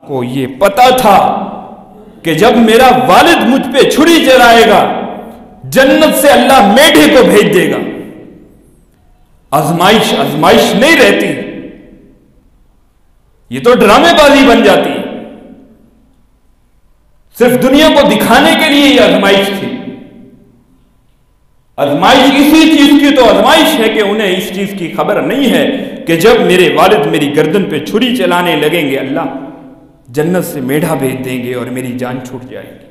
کو یہ پتا تھا کہ جب میرا والد مجھ پہ چھری چلائے گا جنت سے اللہ میڈے کو بھیج دے گا. آزمائش آزمائش نہیں رہتی، یہ تو ڈرامے بازی بن جاتی ہے. صرف دنیا کو دکھانے کے لیے یہ آزمائش تھی. آزمائش اسی چیز کی تو آزمائش ہے کہ انہیں اس چیز کی خبر نہیں ہے کہ جب میرے والد میری گردن پہ چھری چلانے لگیں گے اللہ جنت سے میڈھا بھیج دیں گے اور میری جان چھوٹ جائے گی.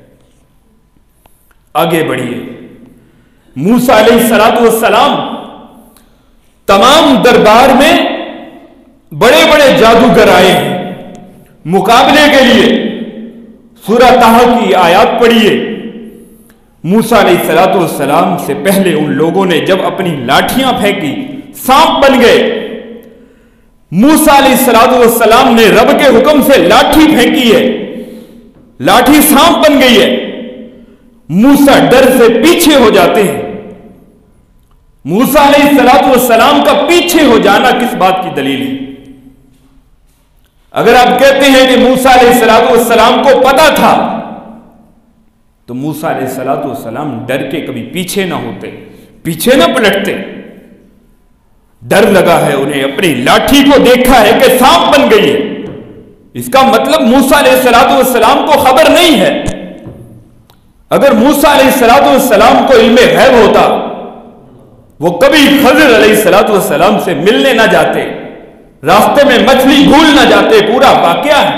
آگے بڑھیے. موسیٰ علیہ السلام تمام دربار میں بڑے بڑے جادوگر آئے ہیں مقابلے کے لیے. سورہ طٰہٰ کی آیات پڑھیے. موسیٰ علیہ السلام سے پہلے ان لوگوں نے جب اپنی لاٹھیاں پھینکی سانپ بن گئے. موسیٰ علیہ السلام نے رب کے حکم سے لاٹھی پھینکی ہے، لاٹھی سانپ بن گئی ہے. موسیٰ ڈر سے پیچھے ہو جاتے ہیں. موسیٰ علیہ السلام کا پیچھے ہو جانا کس بات کی دلیل ہے؟ اگر آپ کہتے ہیں کہ موسیٰ علیہ السلام کو پتا تھا تو موسیٰ علیہ السلام ڈر کے کبھی پیچھے نہ ہوتے، پیچھے نہ پلٹتے. ڈر لگا ہے انہیں، اپنی لاٹھی کو دیکھا ہے کہ سانپ بن گئی ہے. اس کا مطلب موسیٰ علیہ السلام کو خبر نہیں ہے. اگر موسیٰ علیہ السلام کو علم غیب ہوتا وہ کبھی خضر علیہ السلام سے ملنے نہ جاتے، راستے میں مچھلی بھول نہ جاتے. پورا واقعہ ہے.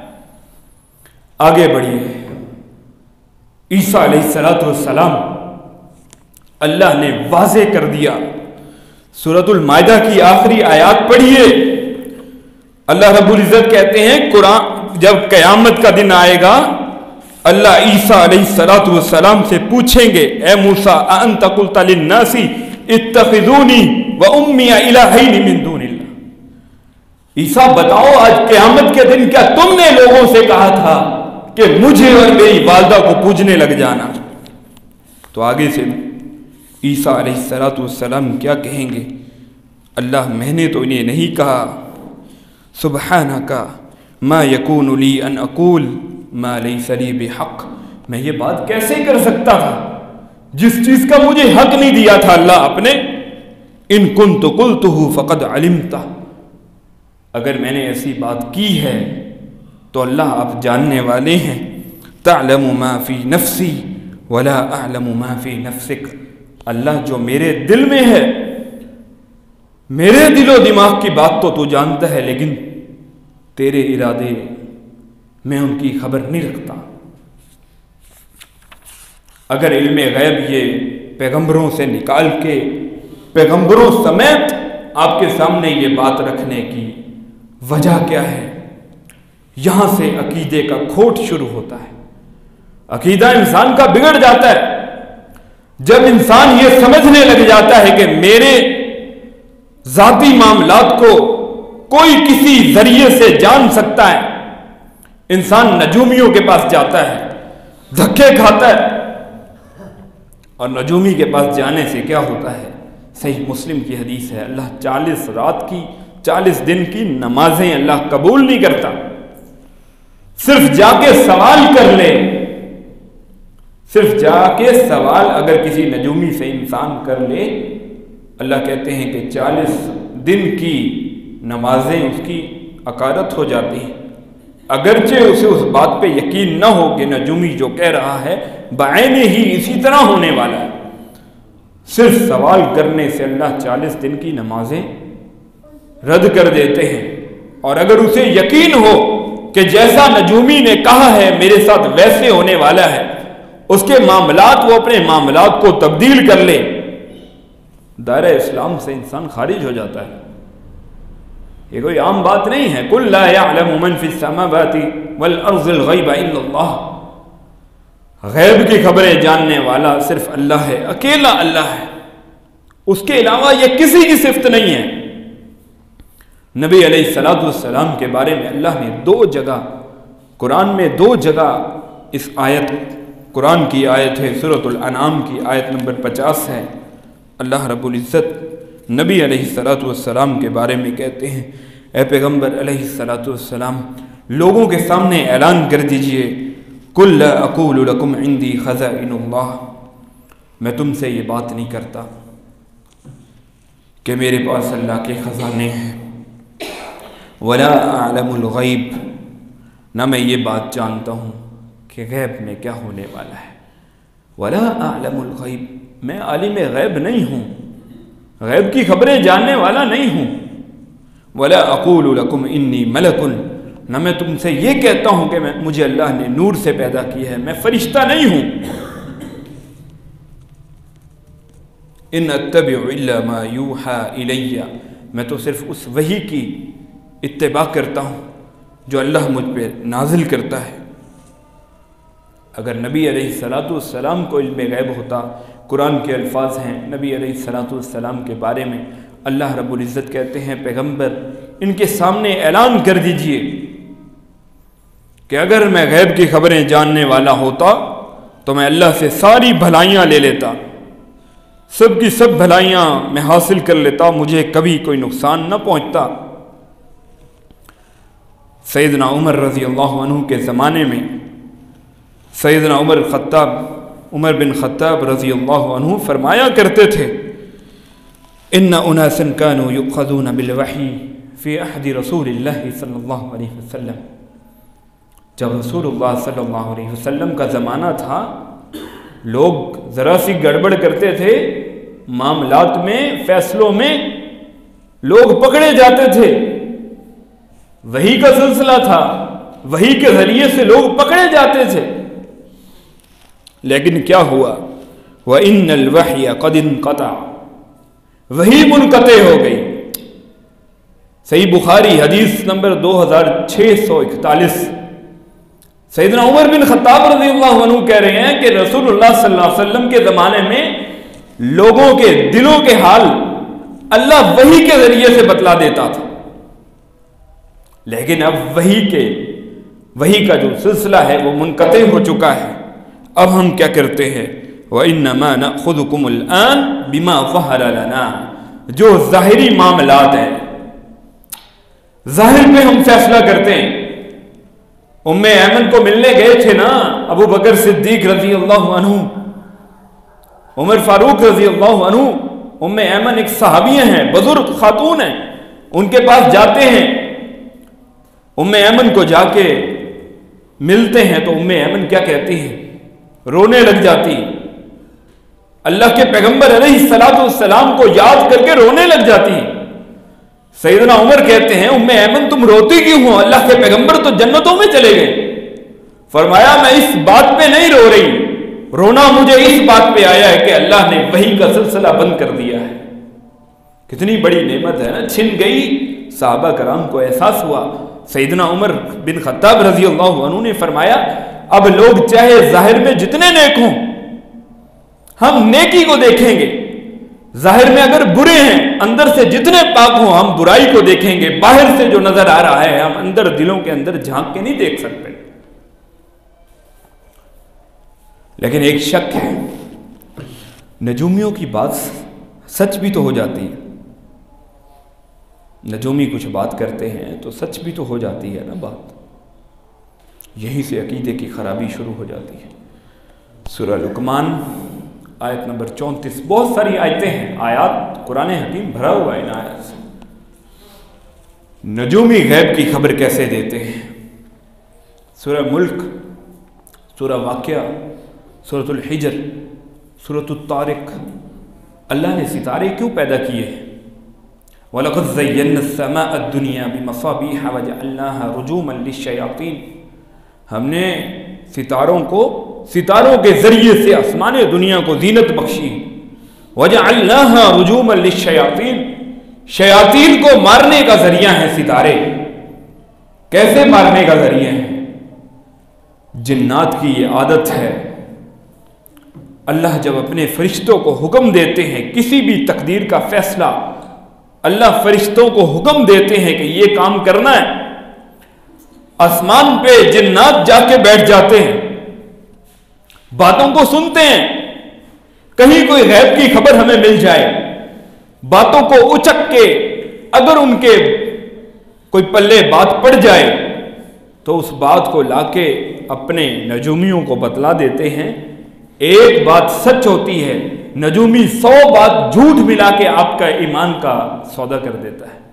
آگے بڑھیے. عیسیٰ علیہ السلام اللہ نے واضح کر دیا. سورۃ المائدہ کی آخری آیات پڑھیے. اللہ رب العزت کہتے ہیں قرآن جب قیامت کا دن آئے گا اللہ عیسیٰ علیہ السلام سے پوچھیں گے اے موسیٰ اَأَنْتَ قُلْتَ لِلنَّاسِ اتَّخِذُونِي وَأُمِّيَ إِلَٰهَيْنِ مِن دُونِ اللَّهِ. عیسیٰ بتاؤ آج قیامت کے دن کیا تم نے لوگوں سے کہا تھا کہ مجھے اور میری والدہ کو پوجنے لگ جانا؟ تو آگے سے عیسیٰ علیہ السلام کیا کہیں گے؟ اللہ میں نے تو انہیں نہیں کہا. سبحانک ما یکون لی ان اقول ما لیس لی بحق. میں یہ بات کیسے کر سکتا تھا جس چیز کا مجھے حق نہیں دیا تھا اللہ اپنے. ان کنت قلتہ فقد علمتہ. اگر میں نے ایسی بات کی ہے تو اللہ آپ جاننے والے ہیں. تعلم ما فی نفسی ولا اعلم ما فی نفسک. اللہ جو میرے دل میں ہے، میرے دل و دماغ کی بات تو جانتا ہے، لیکن تیرے ارادے میں ان کی خبر نہیں رکھتا. اگر علم غیب یہ پیغمبروں سے نکال کے پیغمبروں سمیت آپ کے سامنے یہ بات رکھنے کی وجہ کیا ہے؟ یہاں سے عقیدے کا کھوٹ شروع ہوتا ہے. عقیدہ انسان کا بگڑ جاتا ہے جب انسان یہ سمجھنے لگ جاتا ہے کہ میرے ذاتی معاملات کو کوئی کسی ذریعے سے جان سکتا ہے. انسان نجومیوں کے پاس جاتا ہے، دھکے کھاتا ہے. اور نجومی کے پاس جانے سے کیا ہوتا ہے؟ صحیح مسلم کی حدیث ہے اللہ 40 رات کی 40 دن کی نمازیں اللہ قبول نہیں کرتا. صرف جا کے سوال کر لے، صرف جا کے سوال اگر کسی نجومی سے انسان کر لے، اللہ کہتے ہیں کہ 40 دن کی نمازیں اس کی اکارت ہو جاتی ہیں. اگرچہ اسے اس بات پہ یقین نہ ہو کہ نجومی جو کہہ رہا ہے بعین ہی اسی طرح ہونے والا ہے. صرف سوال کرنے سے اللہ 40 دن کی نمازیں رد کر دیتے ہیں. اور اگر اسے یقین ہو کہ جیسا نجومی نے کہا ہے میرے ساتھ ویسے ہونے والا ہے، اس کے معاملات وہ اپنے معاملات کو تبدیل کر لے، دائرہ اسلام سے انسان خارج ہو جاتا ہے. یہ کوئی عام بات نہیں ہے. قُلْ لَا يَعْلَمُ مَنْ فِي السَّمَاوَاتِ وَالْأَرْضِ الْغَيْبَ إِلَّا اللَّهُ. غیب کی خبریں جاننے والا صرف اللہ ہے، اکیلا اللہ ہے. اس کے علاوہ یہ کسی کی صفت نہیں ہے. نبی علیہ السلام کے بارے میں اللہ نے 2 جگہ قرآن میں 2 جگہ اس آیت، قرآن کی آیت ہے سورۃ الانعام کی آیت نمبر 50 ہے. اللہ رب العزت نبی علیہ السلام کے بارے میں کہتے ہیں اے پیغمبر علیہ السلام لوگوں کے سامنے اعلان کر دیجئے قل لا اقول لکم عندی خزائن اللہ، میں تم سے یہ بات نہیں کرتا کہ میرے پاس اللہ کے خزانے ہیں، ولا اعلم الغیب، نہ میں یہ بات جانتا ہوں کہ غیب میں کیا ہونے والا ہے، ولا اعلم الغیب، میں عالم غیب نہیں ہوں، غیب کی خبریں جاننے والا نہیں ہوں، ولا اقول لکم انی ملک، نہ میں تم سے یہ کہتا ہوں کہ مجھے اللہ نے نور سے پیدا کیا ہے، میں فرشتہ نہیں ہوں، ان اتبع الا ما یوحى الی، میں تو صرف اس وحی کی اتباع کرتا ہوں جو اللہ مجھ پہ نازل کرتا ہے۔ اگر نبی علیہ السلام کو علم غیب ہوتا، قرآن کے الفاظ ہیں نبی علیہ السلام کے بارے میں، اللہ رب العزت کہتے ہیں پیغمبر ان کے سامنے اعلان کر دیجئے کہ اگر میں غیب کی خبریں جاننے والا ہوتا تو میں اللہ سے ساری بھلائیاں لے لیتا، سب کی سب بھلائیاں میں حاصل کر لیتا، مجھے کبھی کوئی نقصان نہ پہنچتا۔ سیدنا عمر رضی اللہ عنہ کے زمانے میں سیدنا عمر بن خطاب رضی اللہ عنہ فرمایا کرتے تھے ان اناسا كانوا يؤخذون بالوحی فی عہد رسول اللہ صلی اللہ علیہ وسلم، جب رسول اللہ صلی اللہ علیہ وسلم کا زمانہ تھا، لوگ ذرا سی گڑبڑ کرتے تھے، معاملات میں فیصلوں میں لوگ پکڑے جاتے تھے، وحی کا سلسلہ تھا، وحی کے ذریعے سے لوگ پکڑے جاتے تھے، لیکن کیا ہوا وَإِنَّ الْوَحْيَ قَدْ انْقَطَعَ، وحی منقطع ہو گئی۔ صحیح بخاری حدیث نمبر 2641، سیدنا عمر بن خطاب رضی اللہ عنہ کہہ رہے ہیں کہ رسول اللہ صلی اللہ علیہ وسلم کے زمانے میں لوگوں کے دلوں کے حال اللہ وحی کے ذریعے سے بتلا دیتا تھا، لیکن اب وحی کا جو سلسلہ ہے وہ منقطع ہو چکا ہے۔ اب ہم کیا کرتے ہیں وَإِنَّمَا نَأْخُذُكُمُ الْآنَ بِمَا ظَهَرَ لَنَا، جو ظاہری معاملات ہیں، ظاہر میں ہم فیصلہ کرتے ہیں۔ ایمن کو ملنے گئے تھے نا ابو بکر صدیق رضی اللہ عنہ، عمر فاروق رضی اللہ عنہ، ایمن ایک صحابیہ ہیں، بزرگ خاتون ہیں، ان کے پاس جاتے ہیں، ایمن کو جا کے ملتے ہیں تو ایمن کیا کہتی ہیں، رونے لگ جاتی، اللہ کے پیغمبر علیہ السلام کو یاد کر کے رونے لگ جاتی۔ سیدنا عمر کہتے ہیں ایمن تم روتی کیوں ہو، اللہ کے پیغمبر تو جنتوں میں چلے گئے۔ فرمایا میں اس بات پہ نہیں رو رہی، رونا مجھے اس بات پہ آیا ہے کہ اللہ نے وحی کا سلسلہ بند کر دیا ہے۔ کتنی بڑی نعمت ہے نا، چھن گئی۔ صحابہ کرام کو احساس ہوا۔ سیدنا عمر بن خطاب رضی اللہ عنہ نے فرمایا اب لوگ چاہے ظاہر میں جتنے نیک ہوں، ہم نیکی کو دیکھیں گے، ظاہر میں اگر برے ہیں اندر سے جتنے پاک ہوں ہم برائی کو دیکھیں گے، باہر سے جو نظر آ رہا ہے ہم اندر دلوں کے اندر جھانک کے نہیں دیکھ سکتے۔ لیکن ایک شک ہے، نجومیوں کی بات سچ بھی تو ہو جاتی ہے، نجومی کچھ بات کرتے ہیں تو سچ بھی تو ہو جاتی ہے نا بات، یہیں سے عقیدے کی خرابی شروع ہو جاتی ہے۔ سورہ لقمان آیت نمبر 34، بہت ساری آیتیں ہیں، آیات قرآن حکیم بھرا ہوا ہے ان آیات سے۔ نجومی غیب کی خبر کیسے دیتے ہیں؟ سورہ ملک، سورہ واقعہ، سورۃ الحجر، سورۃ الطارق، اللہ نے ستارے کیوں پیدا کیے ہیں؟ وَلَقَدْ زَيَّنَّا السَّمَاءَ الدُّنْيَا بِمَصَابِيحَ وَجَعَلْنَاهَا رُجُومًا لِلشَّيَاطِينِ، ہم نے ستاروں کے ذریعے سے آسمان دنیا کو زینت بخشی۔ وَجَعَلْنَاهَا رُجُومًا لِلشَّيَاطِينِ، شیاطین کو مارنے کا ذریعہ ہیں ستارے۔ کیسے مارنے کا ذریعہ ہیں؟ جنات کی یہ عادت ہے، اللہ جب اپنے فرشتوں کو حکم دیتے ہیں کسی بھی تقدیر کا فیصلہ، اللہ فرشتوں کو حکم دیتے ہیں کہ یہ کام کرنا ہے، آسمان پہ جنات جا کے بیٹھ جاتے ہیں، باتوں کو سنتے ہیں، کہیں کوئی غیب کی خبر ہمیں مل جائے، باتوں کو اچک کے اگر ان کے کوئی پلے بات پڑ جائے تو اس بات کو لا کے اپنے نجومیوں کو بتلا دیتے ہیں۔ ایک بات سچ ہوتی ہے، نجومی 100 بات جھوٹ ملا کے آپ کا ایمان کا سودا کر دیتا ہے۔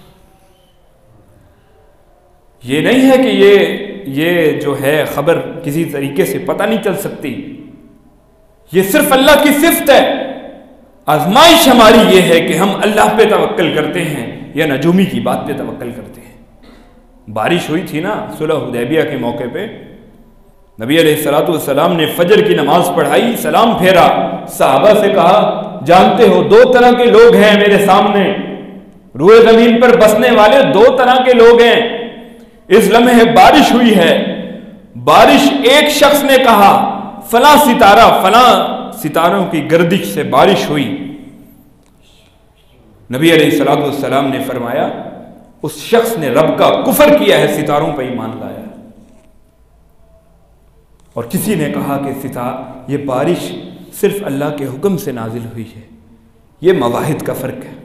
یہ نہیں ہے کہ یہ جو ہے خبر کسی طریقے سے پتہ نہیں چل سکتی، یہ صرف اللہ کی صفت ہے۔ آزمائش ہماری یہ ہے کہ ہم اللہ پہ توکل کرتے ہیں یا نجومی کی بات پہ توکل کرتے ہیں۔ بارش ہوئی تھی نا صلح حدیبیہ کے موقع پہ، نبی علیہ السلام نے فجر کی نماز پڑھائی، سلام پھیرا، صحابہ سے کہا جانتے ہو 2 طرح کے لوگ ہیں میرے سامنے، روئے زمین پر بسنے والے 2 طرح کے لوگ ہیں۔ اس لمحے بارش ہوئی ہے، بارش ایک شخص نے کہا فلاں ستارہ، فلاں ستاروں کی گردش سے بارش ہوئی۔ نبی علیہ السلام نے فرمایا اس شخص نے رب کا کفر کیا ہے، ستاروں پہ ایمان لایا۔ اور کسی نے کہا کہ یہ بارش صرف اللہ کے حکم سے نازل ہوئی ہے۔ یہ مواہد کا فرق ہے۔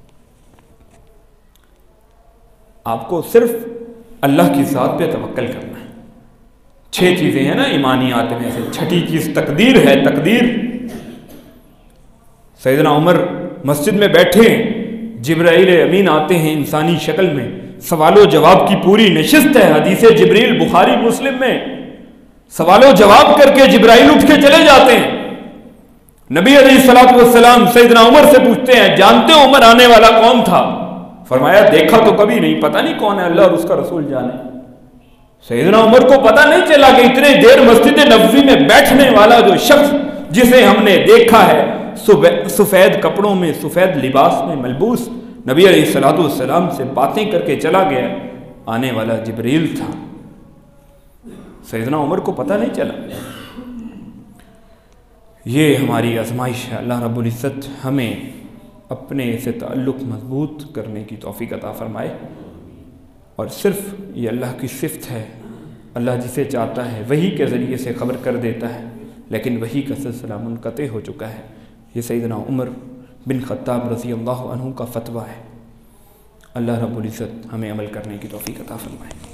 آپ کو صرف اللہ کی ذات پہ توکل کرنا ہے۔ 6 چیزیں ہیں نا ایمانیات میں سے، چھٹی چیز تقدیر ہے۔ تقدیر، سیدنا عمر مسجد میں بیٹھے، جبرائیل امین آتے ہیں انسانی شکل میں، سوال و جواب کی پوری نشست ہے۔ حدیث جبریل بخاری مسلم میں سوال و جواب کر کے جبرائیل اٹھ کے چلے جاتے ہیں۔ نبی علیہ السلام سیدنا عمر سے پوچھتے ہیں جانتے ہو عمر آنے والا کون تھا؟ فرمایا دیکھا تو کبھی نہیں، پتہ نہیں کون ہے، اللہ اور اس کا رسول جانے۔ سیدنا عمر کو پتہ نہیں چلا کہ اتنے دیر مسجد نبوی میں بیٹھنے والا جو شخص جسے ہم نے دیکھا ہے سفید کپڑوں میں، سفید لباس میں ملبوس، نبی علیہ السلام سے باتیں کر کے چلا گیا، آنے والا جبریل تھا۔ سیدنا عمر کو پتہ نہیں چلا۔ یہ ہماری آزمائش ہے۔ اللہ رب العزت ہمیں اپنے سے تعلق مضبوط کرنے کی توفیق عطا فرمائے، اور صرف یہ اللہ کی صفت ہے، اللہ جسے چاہتا ہے وحی کے ذریعے سے خبر کر دیتا ہے، لیکن وحی کا سلسلہ منقطع ہو چکا ہے۔ یہ سیدنا عمر بن خطاب رضی اللہ عنہ کا فتویٰ ہے۔ اللہ رب العزت ہمیں عمل کرنے کی توفیق عطا فرمائے۔